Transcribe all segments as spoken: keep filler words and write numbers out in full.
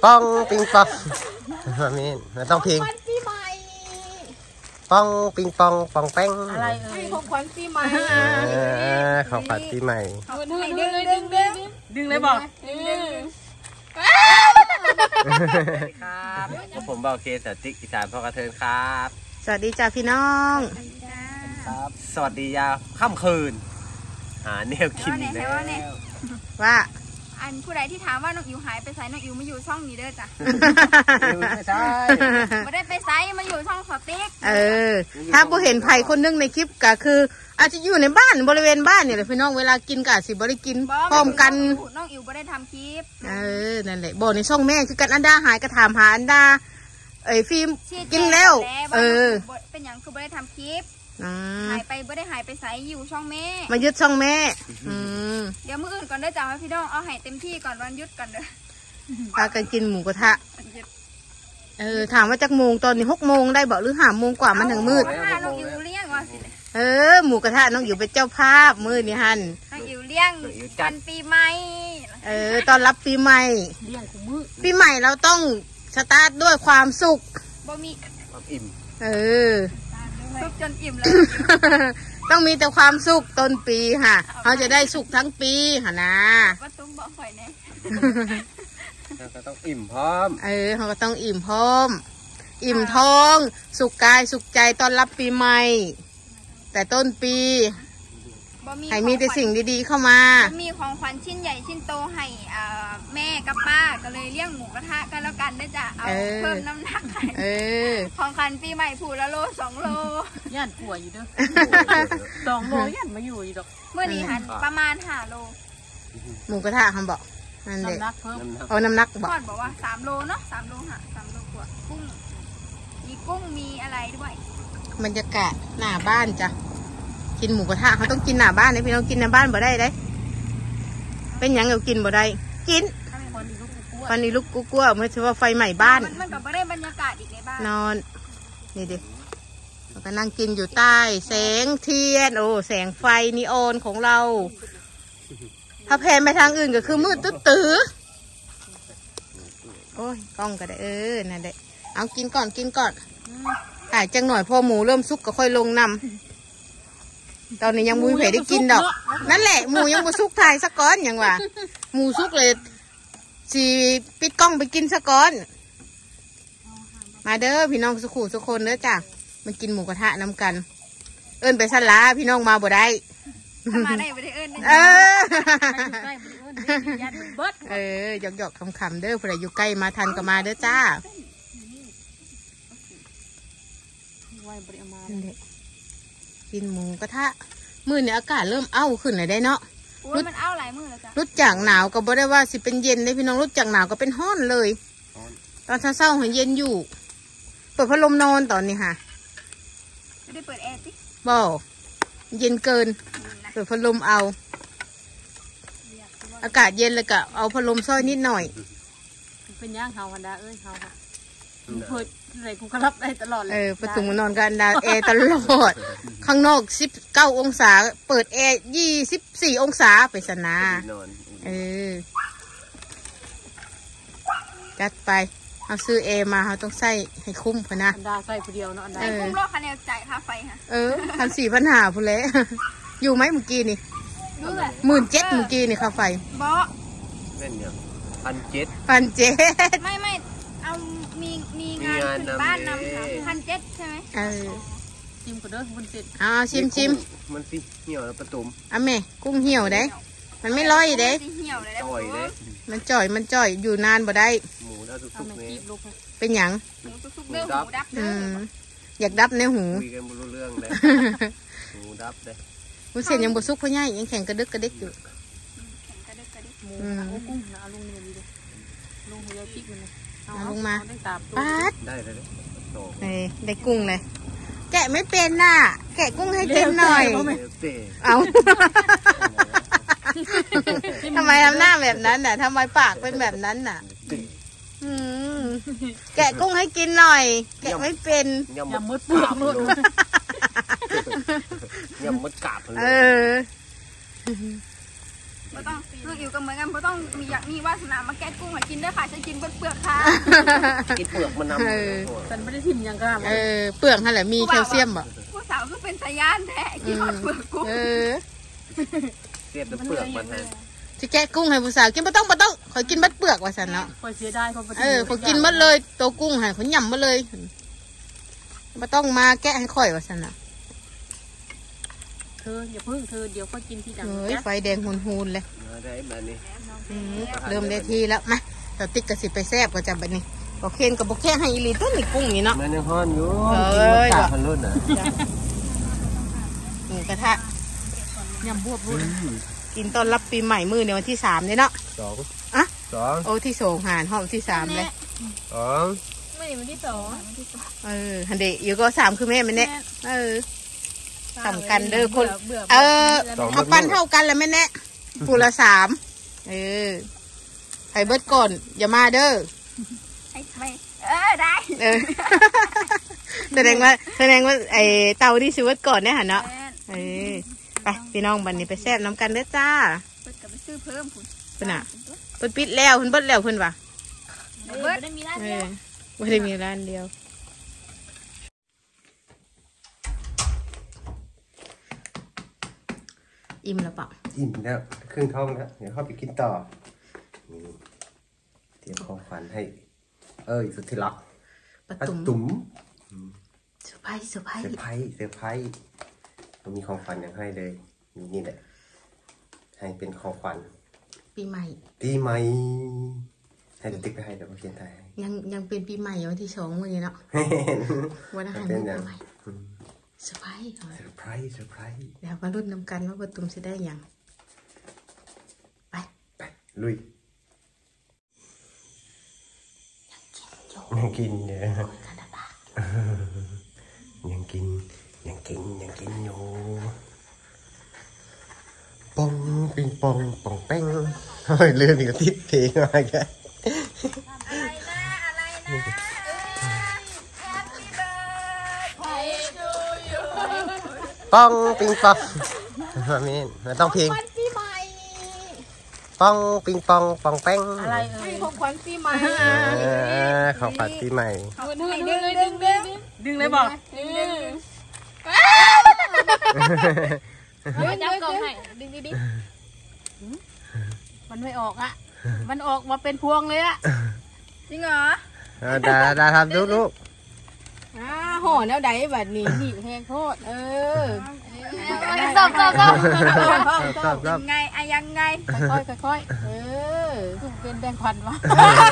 ป้องปิงปองมามินมันต้องพิงป้องปิงปองปองแป้งอะไรเอ่ยของขวัญปีใหม่ของขวัญปีใหม่ดึงดึงดึงดึงดึงเลยบอกดึงครับผมบอกเคสติ๊กอีสานพ่อกระเทินครับสวัสดีจ้าพี่น้องครับสวัสดียาค่ำคืนหาแนวกินแล้วว่าอันผู้ใดที่ถามว่าน้องอิ๋วหายไปไซน้องอิ๋วมาอยู่ช่องนี้เด้อจ้ะไม่ใช่ไม่ได้ไปไซมาอยู่ช่องสติ๊กเออถ้าผู้เห็นไผ่คนนึงในคลิปก็คืออาจจะอยู่ในบ้านบริเวณบ้านเนี่ยแหละพี่น้องเวลากินก็สิบริกินพร้อมกันน้องอิ๋วไม่ได้ทำคลิปเออนั่นแหละบอกในช่องแม่คือกันอันดาหายก็ถามหาอันดาเอ้ยฟิล์มกินแล้วเออเป็นอย่างคือไม่ได้ทำคลิปหายไปไม่ได้หายไปใส่อยู่ช่องแม่มายึดช่องแม่เดี๋ยวมื้ออื่นก่อนเด้อจ้าพี่น้องเอาให้เต็มที่ก่อนวันยึดก่อนเด้อพากันกินหมูกระทะเออถามว่าจักโมงตอนนี้หกโมงได้บอกหรือห้าโมงกว่ามันถึงมืดน้องอิ๋วเลี้ยงว่าสิเออหมูกระทะน้องอิ๋วเป็นเจ้าภาพมืดนี่ฮันน้องอิ๋วเลี้ยงวันปีใหม่เออตอนรับปีใหม่ปีใหม่เราต้องสตาร์ทด้วยความสุขบ่มีความอิ่มเออสุขจนอิ่มเลยต้องมีแต่ความสุขต้นปีค่ะเขาจะได้สุขทั้งปีค่ะนะว่าตุ้มบอกข่อยเนี่ยเราก็ต้องอิ่มพร้อมเออเขาก็ต้องอิ่มพร้อมอิ่มท้องสุขกายสุขใจตอนรับปีใหม่แต่ต้นปีให้มีแต่สิ่งดีๆเข้ามามีของขวัญชิ้นใหญ่ชิ้นโตให้แม่กับป้าก็เลยเลี้ยงหมูกระทะกันแล้วกันได้จะเอาเพิ่มน้ำหนักของขวัญปีใหม่ผูละโลสองโลย่านกลัวอยู่เด้อสองโลย่านมาอยู่อีกดอกเมื่อนี้หันประมาณห้าโลหมูกระทะคำบอกนั่นเด็กน้ำหนักเพิ่มเอาน้ำหนักบอกบอกว่าสามโลเนาะสามโลค่ะสามโลกว่ากุ้งมีกุ้งมีอะไรด้วยบรรยากาศหน้าบ้านจ้ะกินหมูกระทะเขาต้องกินหน้าบ้านนะพี่น้องกินหน้าบ้านบ่ได้เลยเป็นยังเรากินบ่ได้กินวันนี้ลูกกูกลัวเมื่อเช้าว่าไฟใหม่บ้านมันก็บ่ได้บรรยากาศอีกในบ้านนอนนี่ดิเราก็นั่งกินอยู่ใต้แสงเทียนโอ้แสงไฟนีออนของเราถ้าแพนไปทางอื่นก็คือมืดตื้อตื้อโอ้ยกล้องก็ได้เออนั่นแหละเอากินก่อนกินก่อนถ่ายจังหน่อยพอหมูเริ่มสุกก็ค่อยลงนำตอนนี้ยังมูเผยได้กินดอกนั่นแหละหมูยังมูสุกถ่ายสักก้อนอย่างว่าหมูสุกเลยสีปิดกล้องไปกินสักก้อนมาเด้อพี่น้องสุขุสุคนเด้อจ้ะมันกินหมูกระทะน้ำกันเอิ้นไปสั่นละพี่น้องมาบ่ได้มาได้บ่ได้เอิ้นเออเออหยอกหยอกคำๆเด้อผู้ใดอยู่ใกล้มาทันก็มาเด้อจ้ากินหมูกระทะมื้อนี้อากาศเริ่มเอ้าขึ้นเลยได้เนาะมันเอ้าหลายมื้อแล้วจ้ะรู้จักหนาวก็บ่ได้ว่าสิเป็นเย็นได้พี่น้องรู้จักหนาวก็เป็นร้อนเลยตอนเช้าๆเห็นเย็นอยู่เปิดพัดลมนอนตอนนี้ค่ะไม่ได้เปิดแอร์สิบ่เย็นเกินเปิดพัดลมเอาอากาศเย็นเลยก็เอาพัดลมซ้อยนิดหน่อยเป็นย่างเฮาวันดาเอ้ยเฮาค่ะเปิดอะไรกูก็รับได้ตลอดเลยเออประตูนอนกันดาแอร์ตลอดข้างนอกสิบเก้าองศาเปิดแอร์ยี่สิบสี่องศาไปสนาเออจัดไปเอาซื้อแอร์มาเขาต้องใส่ให้คุ้มพอนะอันดาใส่ผู้เดียวเนาะอันดาคุ้มรอคะแนนจ่ายค่าไฟค่ะเออพันสี่พันห้าพูดแล้วอยู่ไหมเมื่อกี้นี่หมื่นเจ็ดเมื่อกี้นี่ค่าไฟบ่เล่นเนี่ยพันเจ็ดพันเจ็ดไม่ไม่เอามีมีงานขึ้นบ้านนำค่ะพันเจ็ดใช่ไหมเออชิมก็เด้อพันเจ็ดเอาชิมชิมมันสิเหี่ยวแล้วประตุ่มอ่ะแม่กุ้งเหี่ยวได้มันไม่ลอยเด้จ่อยเด้มันจ่อยมันจ่อยอยู่นานบ่ได้หมูแล้วสุกๆนี่เป็นหยังหมูสุกๆเด้อหมูดับเด้ออยากดับในหูคุยกันบ่รู้เรื่องเลยหมูดับเด้อหมูเส้นยังบ่สุกเพราะง่ายยังแข็งกระดึกกระดิกอยู่แข็งกระดึกกระดิกหมูโอ้กุ้งนะเอาลงนี่เลยลงหัวจิ๊กเลยเอาลงมาปัดได้เลยเลยได้กุ้งเลยแกะไม่เป็นน่ะแกะกุ้งให้กินหน่อยเอาทำไมทำหน้าแบบนั้นน่ะทำไมปากเป็นแบบนั้นน่ะแกะกุ้งให้กินหน่อยแกะไม่เป็นยำมืดปากมืดยำมืดกาบเลยเออบ่ต้องลูกอิ๋วก็เหมือนกันบ่ต้องมีอยากมีวาสนามาแกะกุ้งให้กินด้วยค่ะจะกินเปลือกค่ะกินเปลือกมันนำฉันไม่ได้ทิมยังกล้าเออเปลือกนั่นแหละมีแคลเซียมบ่ผู้สาวก็เป็นสายานแท้กินเปลือกกุ้งเออเสียบเปลือกมันนะสิแกะกุ้งให้ผู้สาวกินบ่ต้องบ่ต้องขอยกินเบัดเปลือกว่าซั่นเนาะคอยเสียดายเขาเออขอยกินหมดเลยตัวกุ้งให้ขอยย่ำมาเลยบ่ต้องมาแกะให้ข่อยว่าซั่นน่ะเธออย่าพึ่งเธอเดี๋ยวค่อยกินทีหลังเฮ้ยไฟแดงหูนๆเลยได้แบบนี้อืมเริ่มได้ที่แล้วมาตอติ๊กก็สิไปแซ่บก็จะบัดนี้บ่เคนก็บ่แค่ให้อีหลีตัวนี้กุ้งนี่เนาะมันยังฮ้อนอยู่เอ้ยกินมันรุ่นน่ะหมูกระทะยำบวบบุญกินต้อนรับปีใหม่มื้อในวันที่สามนี่เนาะสองอะสองโอ้ที่สองหารห้องที่สามเลยสองไม่มันที่สองเออฮันเดอยู่ก็สามคือแม่มันเนี่ยเออสำคัญเด้อคนเออเอาปั้นเท่ากันแล้วแม่แน่ปูละสามเออไข่เบิดก่อนอย่ามาเด้อไอ้ไม่เออได้เออแสดงว่าแสดงว่าไอเตาที่ซื้อเบิดก่อนเนี่ยหันเนาะเออไปพี่น้องบันนี้ไปแซ่บน้ำกันเด้อจ้าเปิดกับไปซื้อเพิ่มคุณเพิ่นอ่ะเพิ่นปิดแล้วเพิ่นเบิดแล้วเพิ่นว่ะเบิดได้มีร้านเอเดียวอไม่ได้มีร้านเดียวอิ่มแล้วเปล่าอิ่มแล้วครึ่งท้องแล้วเดี๋ยวเข้าไปกินต่อนี่เตรียมของฝันให้ เอ้ยสุดที่รักปลาป้าตุ๋มตุ๋มเซอร์ไพรส์เซอร์ไพรเซอส์ร์ไพรส์เซอร์ไพรส์เรามีของฝันอย่างให้เลยนี่นี่แหละให้เป็นของฝันปีใหม่ปีใหม่ให้เด็กติ๊กไปให้เดี๋ยวเขาเขียนไทยให้ยังยังเป็นปีใหม่วันที่สองมื้อนี้เนาะวันอาหารเป็ปีนอย่างใหม่เซอร์ไพรส์เซอร์ไพรส์เซอร์ไพรส์เดี๋ยวมาลุ้นนำกันว่าปลาตุ๋มจะได้หยังไปไปลุยยังกินอยู่ยังกินยังกินยังกินอยู่ปองปิงปองปองแป้งเฮ้ยลืมอีกแล้วทิศเพลงอะไรแกอะไรนะอะไรนะเอ้ย Happy birthday to you ปองปิงปองมาเมนมันต้องเพลงวันปีใหม่ปองปิงปองปองแป้งอะไรเอ่ยของขวัญปีใหม่เออของฝันปีใหม่ดึงดึงดึงดึงดึงเลยบอกดึงดึงจับกองให้ดึงดิดิมันไม่ออกอ่ะมันออกมาเป็นพวงเลยอ่ะจริงเหรอเอาดาดาทำลูกลูกอ่าห่อแล้วใดบัดนี้หนีบแห้งโคตรเออสอบสอบสอบชอบชอบยังไงอะยังไงค่อยๆค่อยๆเออถูกเป็นแบงค์พันวะ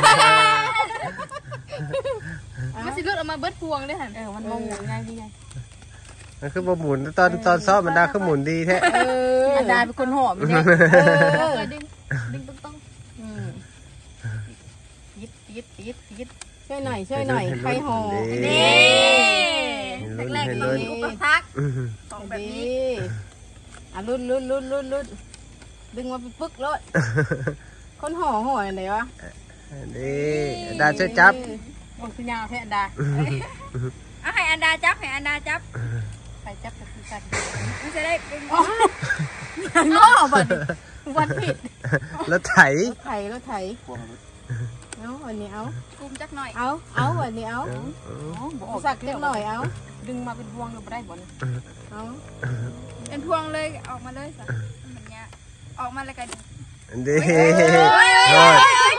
มันสิรุดออกมาเบิดพวงเลยหันเออมันมองง่ายดีไงมันคือบ่หมุนตอนตอนซ้อมมันดาคือหมุนดีแท้เอออันดาเป็นคนหอมเนี่ยเออดึงดึงต้องต้องอืมยิดยิดยิดยิดช่วยหน่อยช่วยหน่อยใครห่อนี่แรกๆต้องมีอุปสรรคของแบบนี้ดีอ่ะรุ่นรุ่นรุ่นรุ่นรุ่นดึงมาเป็นปึ๊กเลยคนห่อห่ออะไรวะดีดาช่วยจับมองสัญญาแท้อันดาเอาให้อันดาจับให้อันดาจับใครจับกับพี่กันมันจะได้เป็นง้อบัดวันผิดแล้วไถไถแล้วไถเอาวันนี้เอากลุ่มจักหน่อยเอาเอาวันนี้เอาสักเล็กหน่อยเอาดึงมาเป็นพวงเราไม่ได้บ่นเอาเป็นพวงเลยออกมาเลยสิมันเนี้ยออกมาแล้วกันดีโอ้ย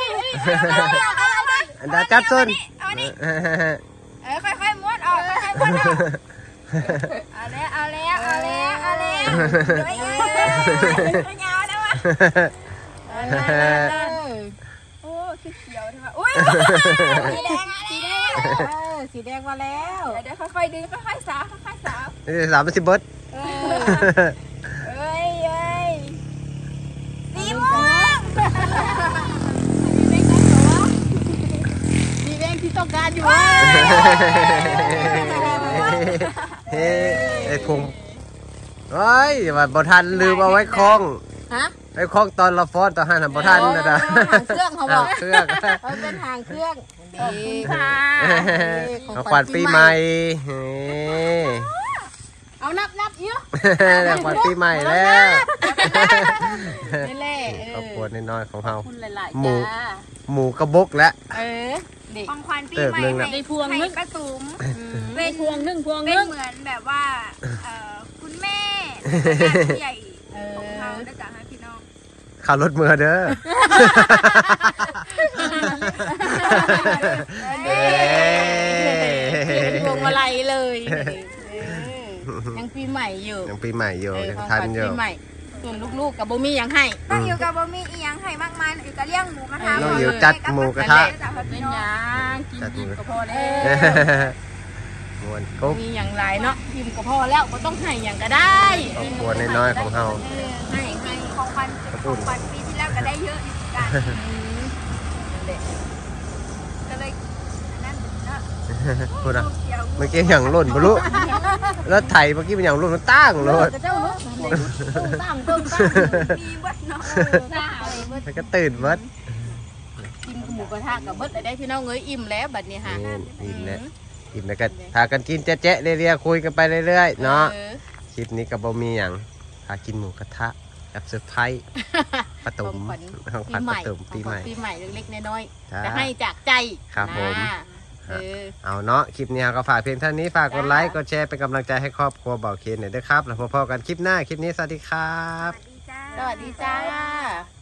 อันดาจับส้นเอานี่เออค่อยๆม้วนออกค่อยๆม้วนออกเอาแล้วเอาแล้วเอาแล้วเอาแล้วเฮ้ยเฮ้ยยาวนะวะโอ้คือเขียวใช่ไหมอุ้ยสีแดงสีแดงเออสีแดงมาแล้วเดี๋ยวค่อยๆดึงค่อยๆสาวค่อยๆสาวนี่สามสิบเบิร์ดเอ้ยเอ้ยสีม่วงสีแดงที่ต้องการอยู่เฮ้ไอ้พุงเฮ้ยว่าบ่ทันลืมเอาไว้คล้องฮะไว้คล้องตอนเราฟ้อนตอนหันบ่ทันนะจ๊ะหางเครื่องเขาบอกเครื่องเขาเป็นหางเครื่องดีค่ะของขวัญปีใหม่เอานับนับเยอะแล้ววันปีใหม่แล้วนี่แหละเอครอบครัวอน้อยๆของเราคุณหลายหมูๆจ้าหมูกระบกแล้วเออเด็กของขวัญปีเติบใหม่หนึ่งอะให้ได้พวงนึให้งป้าตุ๋มเป็นพวงหนึ่งพวงเป็หนนึ่งเหมือนแบบว่าเอ่อคุณแม่ญาติผู้ใหญ่ของเราได้จากให้พี่น้องขับรถมือเด้อเอ้ยพวงมาลัยเลยเออยังปีใหม่อยู่ยังปีใหม่อยู่เออยังของขทัวัน ญอยู่ปีใหม่ส่วนลูกๆกับโบมี่ยังให้ตั้งอยู่กับบ่มีอีหยังให้มากมายอยู่กับเลี้ยงหมูกระทะน้องอยู่จัดหมูกระทะเป็นหยังกินอิ่มก็พอแล้วมวนกุ๊บมีอย่างไรเนาะพิมพ์ก็พอแล้วก็ต้องให้อย่างก็ได้ครอบครัวน้อยๆของเราให้ให้ของขวัญของขวัญปีที่แล้วก็ได้เยอะอยู่เหมือนกันก็เลยนั่นเนาะพูดนะเมื่อกี้อย่างหล่นบรรลุแล้วไถเมื่อกี้เป็นอย่างหล่นมันตั้งเลยเจ้าลูกตุ้มตั้มตุ้มตั้มมีเบัดเนาะหน้าอะไรเบิดมันก็ตื่นเบิดกินหมูกระทะกับเบิดได้พี่น้องเอ้ยอิ่มแล้วบัดนี้ค่ะนี่อิ่มแล้วอิ่มแล้วก็พากันกินแจ๊ะๆเรื่อยๆคุยกันไปเรื่อยๆเนาะออคลิปนี้ก็บ่มีอย่างพากินหมูกระทะกับเซอร์ไพรส์ปะตุ่มของขวัญของขวัญปีใหม่ปะตุ่มปีใหม่ปีใหม่เล็กๆน้อยจ้าๆจะให้จากใจครับผมนะเออเอาเนาะคลิปนี้ก็ฝากเพียงเท่านี้ฝากกดไลค์กดแชร์เป็นกำลังใจให้ครอบครัวเบาเคนหน่อยด้วยครับแล้วพบกันคลิปหน้าคลิปนี้สวัสดีครับสวัสดีจ้าสวัสดีจ้า